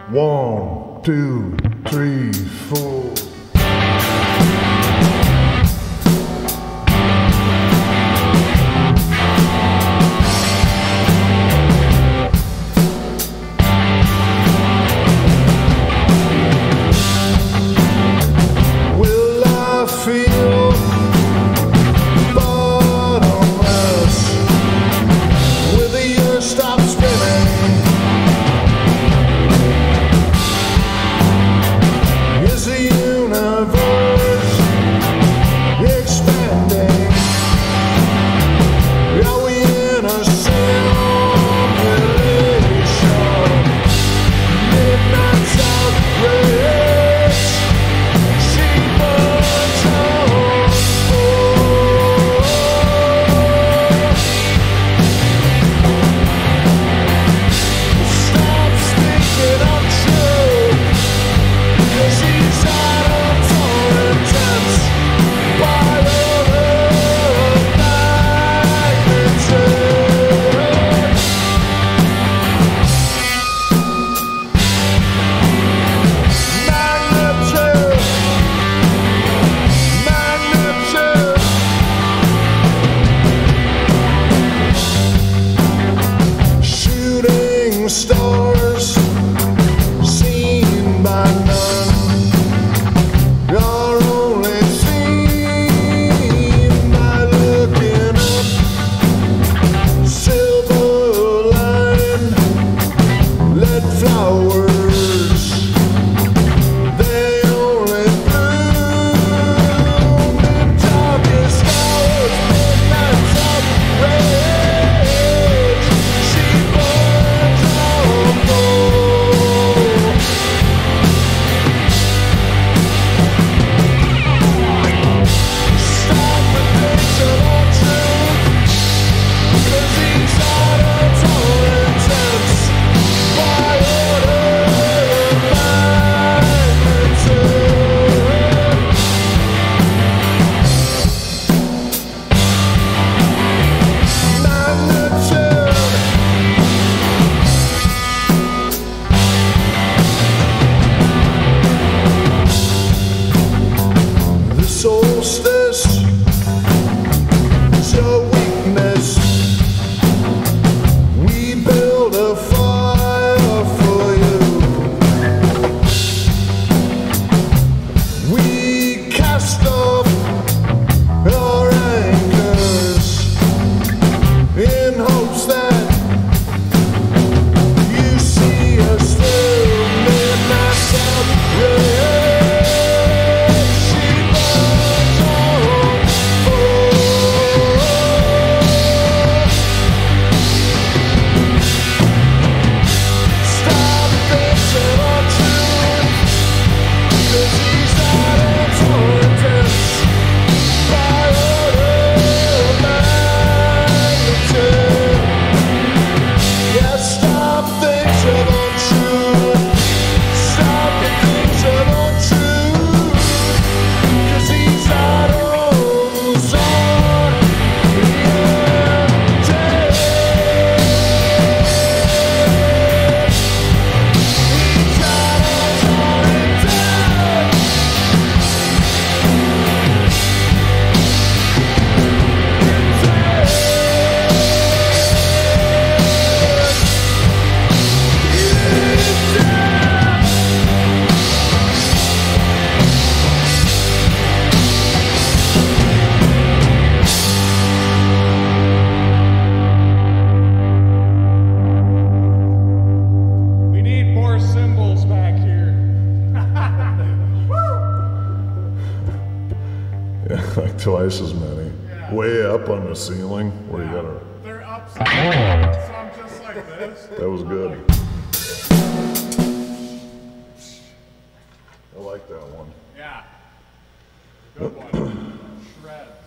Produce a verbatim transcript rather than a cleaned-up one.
One, two, three, four. Will I feel bottomless? Will the years stop spinning? Is the universe expanding? Are we in a simulation? Midnight's outrage. She burns on full. Stops thinking I'm true. She's out of tolerance by order of magnitude. Magnitude. Magnitude. Shooting stars seen by none. You're only seen by looking up. Silver line, lead flowers. They only bloom in darkest hours. Midnight's outrage. She burns on full. Stop the things that are true, 'cause he's out of tolerance by order of magnitude. Magnitude. The solstice is your weakness. We build a fire for you. We cast off our anchors in hopes that you see us through. Midnight's outrage. She burns on full. Stop things that are true, 'cause he's out of tolerance by order of magnitude. Yeah, stop things that aren't true. Stop the things that aren't true, 'cause he's out of zone. He's out of tolerance. We need more symbols back here. Yeah, like twice as many. Yeah. Way up on the ceiling where you gotta. They're upside down, so I'm just like this. That was good. I like that one. Yeah. Good one. Shred.